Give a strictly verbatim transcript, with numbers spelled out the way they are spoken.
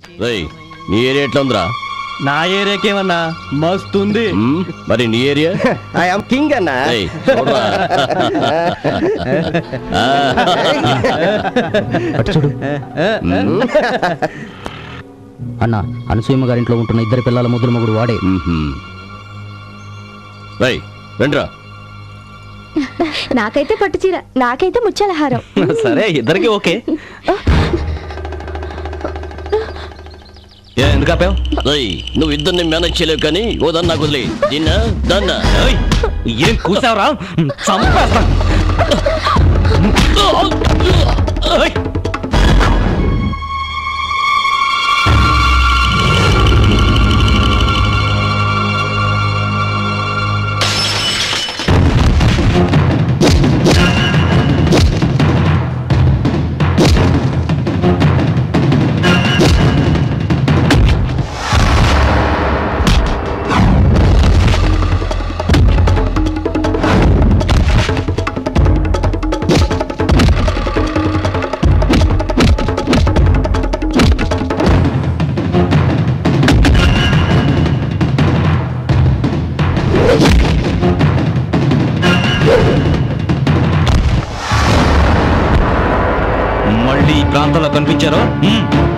నీ ఏరియా ఎట్లా ఉందిరా? నా ఏరియాకేమన్నా మస్తుంది. మరి నీ ఏరియా? ఐఎమ్ కింగ్ అన్నా. అన్నా అనసూయమ్మ గారింట్లో ఉంటున్న ఇద్దరు పిల్లల ముద్దుల మొగుడు వాడే. రండిరా. నాకైతే పట్టుచీర, నాకైతే ముత్యాలహారం. సరే ఇద్దరికి ఓకే. ఎందుకు ఆపావు? నువ్వు ఇద్దరిని మేనేజ్ చేయలేవు కానీ ఓ దన్నా కుదిలే తిన్న దన్నా. ఏం కూసావురా? చంపేస్తా. మళ్ళీ ఈ ప్రాంతంలో కనిపించారో